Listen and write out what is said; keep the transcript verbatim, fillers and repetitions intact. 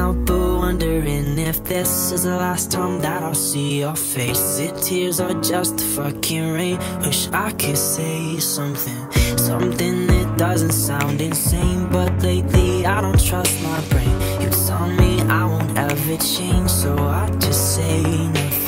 help but wondering if this is the last time that I'll see your face. Is it tears or just the fucking rain? Wish I could say something, something that doesn't sound insane, but lately I don't trust my brain. You tell me I won't ever change, so I just say nothing.